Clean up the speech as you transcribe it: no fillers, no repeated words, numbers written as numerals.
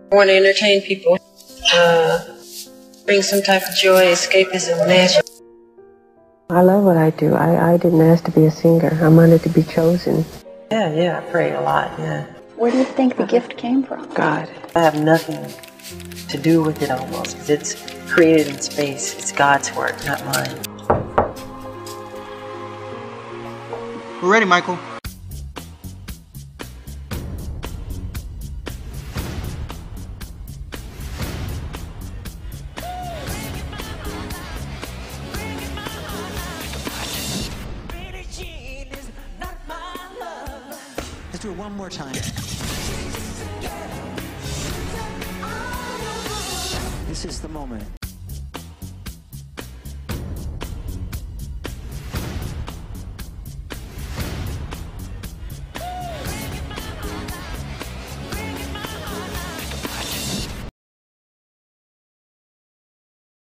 I want to entertain people, bring some type of joy, escapism, magic. I love what I do. I didn't ask to be a singer. I wanted to be chosen. Yeah, I pray a lot, yeah. Where do you think the gift came from? God. I have nothing to do with it almost, because it's created in space. It's God's work, not mine. We're ready, Michael. Let's do it one more time. This is the moment.